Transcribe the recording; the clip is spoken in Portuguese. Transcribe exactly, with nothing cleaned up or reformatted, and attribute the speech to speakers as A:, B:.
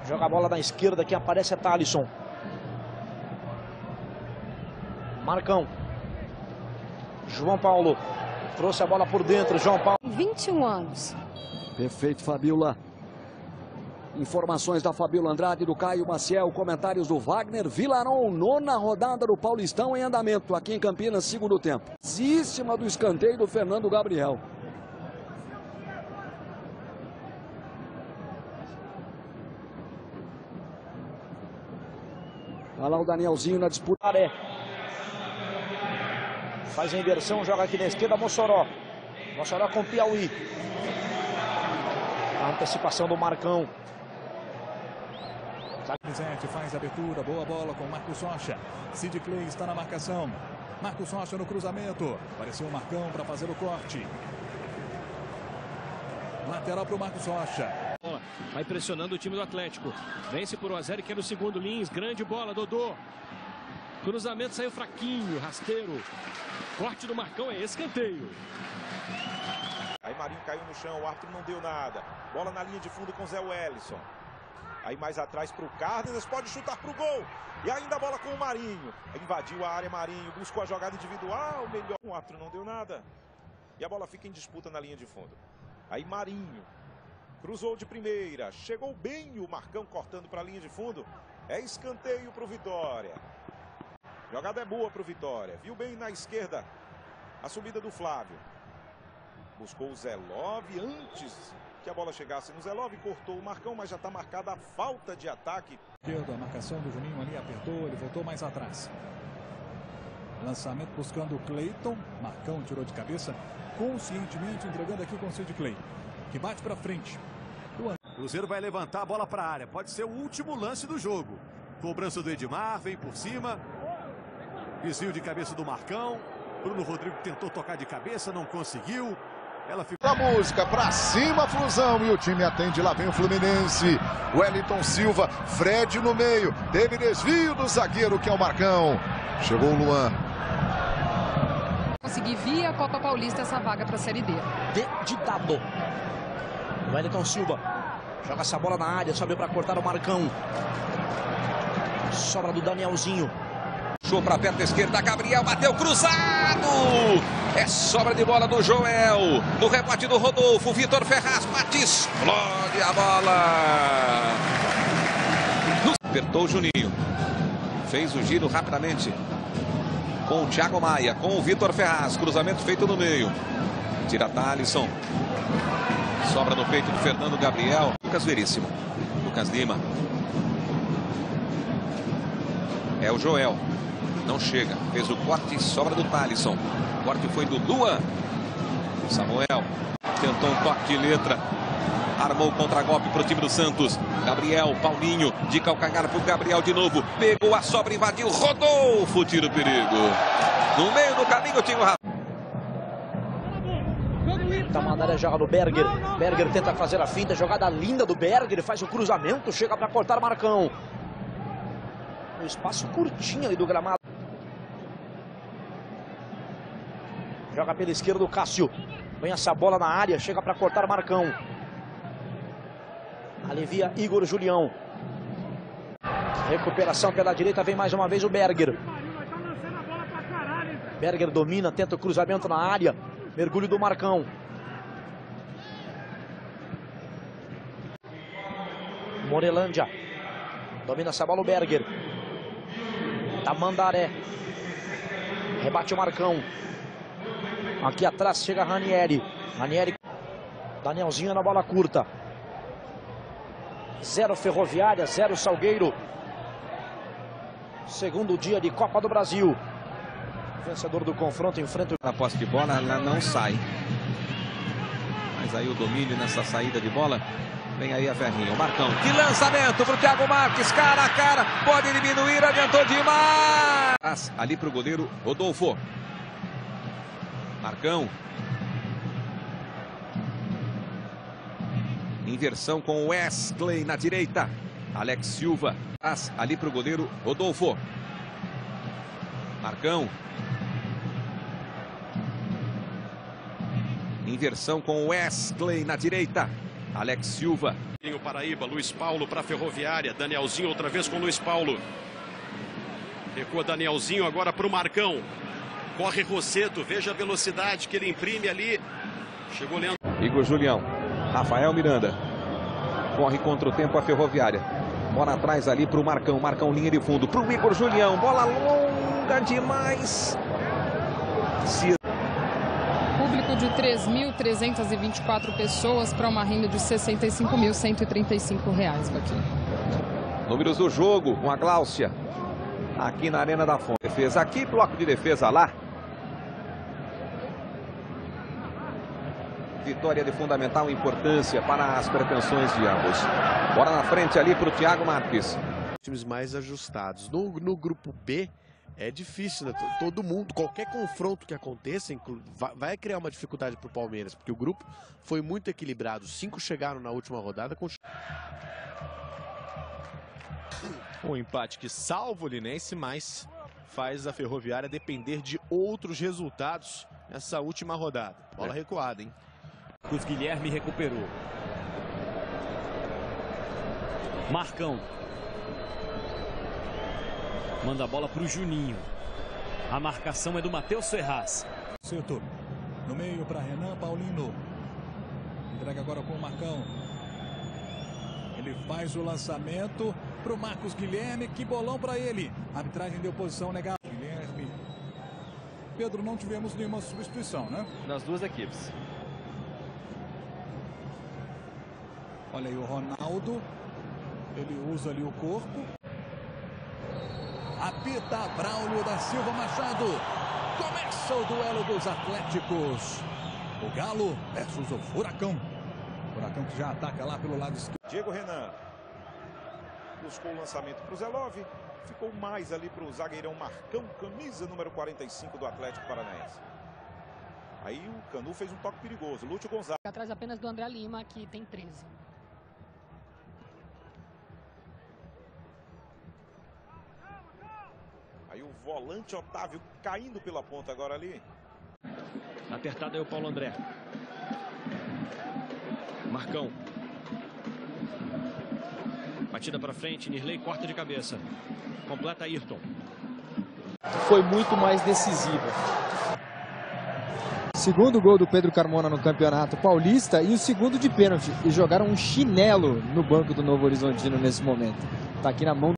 A: Joga a bola na esquerda, quem aparece é Thalisson. Marcão. João Paulo. Trouxe a bola por dentro, João Paulo.
B: vinte e um anos.
C: Perfeito, Fabiola. Informações da Fabiola Andrade, do Caio Maciel, comentários do Wagner Vilaron, nona rodada do Paulistão em andamento, aqui em Campinas, segundo tempo. Zíssima do escanteio do Fernando Gabriel. Olha lá o Danielzinho na disputa.
A: Aré. Faz a inversão, joga aqui na esquerda, Mossoró. Mossoró com Piauí. A antecipação do Marcão.
D: Donizete faz a abertura, boa bola com Marcos Rocha. Sid Clay está na marcação. Marcos Rocha no cruzamento. Apareceu o Marcão para fazer o corte. Lateral para o Marcos Rocha.
E: Vai pressionando o time do Atlético. Vence por um a zero e quer o segundo. Lins, grande bola, Dodô. Cruzamento saiu fraquinho, rasteiro. Corte do Marcão é escanteio.
F: Aí Marinho caiu no chão, o árbitro não deu nada. Bola na linha de fundo com Zé Wellison. Aí mais atrás para o Cárdenas, pode chutar para o gol. E ainda a bola com o Marinho. Invadiu a área Marinho, buscou a jogada individual, melhor. O árbitro não deu nada. E a bola fica em disputa na linha de fundo. Aí Marinho cruzou de primeira, chegou bem o Marcão cortando para a linha de fundo. É escanteio para o Vitória. Jogada é boa para o Vitória. Viu bem na esquerda a subida do Flávio. Buscou o Zelov antes que a bola chegasse no Zelov, cortou o Marcão, mas já está marcada a falta de ataque.
D: A marcação do Juninho ali apertou, ele voltou mais atrás. Lançamento buscando o Cleiton. Marcão tirou de cabeça, conscientemente entregando aqui com o Sid Clay, que bate para frente.
G: O Cruzeiro vai levantar a bola para a área. Pode ser o último lance do jogo. Cobrança do Edmar, vem por cima. Desvio de cabeça do Marcão. Bruno Rodrigo tentou tocar de cabeça, não conseguiu. Ela ficou...
H: A música pra cima, Flusão, e o time atende, lá vem o Fluminense. Wellington Silva, Fred no meio, teve desvio do zagueiro que é o Marcão. Chegou o Luan.
B: Conseguir via Copa Paulista essa vaga para a Série D.
A: D de dado. Wellington Silva joga essa bola na área, sobe para cortar o Marcão. Sobra do Danielzinho.
I: Puxou para perto da esquerda, Gabriel bateu cruzado. É sobra de bola do Joel. No rebote do Rodolfo, Vitor Ferraz bate, explode a bola. Apertou o Juninho. Fez o giro rapidamente com o Thiago Maia, com o Vitor Ferraz. Cruzamento feito no meio. Tira Thalisson. Sobra no peito do Fernando Gabriel. Lucas Veríssimo. Lucas Lima. É o Joel. Não chega. Fez o corte e sobra do Thalisson. O corte foi do Luan. Samuel. Tentou um toque de letra. Armou o contra-golpe para o time do Santos. Gabriel, Paulinho. De calcanhar para o Gabriel de novo. Pegou a sobra, invadiu. Rodolfo. Tira o perigo. No meio do caminho tinha o Rafa.
A: Tamandaré joga no Berger. Berger tenta fazer a finta. Jogada linda do Berger. Faz o cruzamento. Chega para cortar Marcão. Um espaço curtinho ali do gramado. Joga pela esquerda o Cássio. Vem essa bola na área. Chega para cortar Marcão. Alivia Igor Julião. Recuperação pela direita. Vem mais uma vez o Berger. Berger domina. Tenta o cruzamento na área. Mergulho do Marcão. Morelândia. Domina essa bola o Berger. Tamandaré. Rebate o Marcão. Aqui atrás chega Ranieri. Ranieri. Danielzinho na bola curta. Zero Ferroviária, zero Salgueiro. Segundo dia de Copa do Brasil. Vencedor do confronto enfrenta o...
I: A posse de bola, ela não sai. Mas aí o domínio nessa saída de bola. Vem aí a Ferrinho, o Marcão. Que lançamento para o Thiago Marques, cara a cara. Pode diminuir, adiantou demais. Ali para o goleiro Rodolfo. Marcão. Inversão com Wesley na direita. Alex Silva. Ali para o goleiro Rodolfo. Marcão. Inversão com Wesley na direita. Alex Silva.
J: O Paraíba, Luiz Paulo para a Ferroviária. Danielzinho outra vez com Luiz Paulo. Recua Danielzinho agora para o Marcão. Corre Rosseto, veja a velocidade que ele imprime ali. Chegou Leandro.
I: Igor Julião. Rafael Miranda. Corre contra o tempo a Ferroviária. Bola atrás ali para o Marcão. Marcão linha de fundo para o Igor Julião. Bola longa demais. Se...
B: Público de três mil trezentas e vinte e quatro pessoas para uma renda de sessenta e cinco mil cento e trinta e cinco reais aqui.
I: Números do jogo com a Gláucia. Aqui na Arena da Fonte. Defesa aqui, bloco de defesa lá. Vitória de fundamental importância para as pretensões de ambos. Bora na frente ali para o Thiago Marques.
K: Times mais ajustados. No, no grupo B é difícil, né? Todo mundo, qualquer confronto que aconteça, vai criar uma dificuldade para o Palmeiras, porque o grupo foi muito equilibrado. Cinco chegaram na última rodada com...
L: Um empate que salva o Linense, mas faz a Ferroviária depender de outros resultados nessa última rodada. Bola é. recuada, hein?
M: Os Guilherme recuperou. Marcão. Manda a bola para o Juninho. A marcação é do Matheus Ferraz.
D: Setor. No meio para Renan Paulino. Entrega agora com o Marcão. Ele faz o lançamento para o Marcos Guilherme. Que bolão para ele. A arbitragem deu posição negada. Guilherme. Pedro, não tivemos nenhuma substituição, né?
L: Nas duas equipes.
D: Olha aí o Ronaldo. Ele usa ali o corpo. Apita Braulio da Silva Machado. Começa o duelo dos Atléticos. O Galo versus o Furacão. Furacão que já ataca lá pelo lado esquerdo.
F: Diego Renan. Buscou o lançamento para o Zelov. Ficou mais ali para o zagueirão Marcão. Camisa número quarenta e cinco do Atlético Paranaense. Aí o Canu fez um toque perigoso. Lúcio Gonzalez.
N: Atrás apenas do André Lima, que tem treze.
F: Aí o volante Otávio caindo pela ponta agora ali.
E: Apertado aí o Paulo André. Marcão. Batida para frente, Nirley corta de cabeça. Completa Ayrton.
O: Foi muito mais decisiva.
P: Segundo gol do Pedro Carmona no Campeonato Paulista e o segundo de pênalti. E jogaram um chinelo no banco do Novo Horizontino nesse momento. Tá aqui na mão.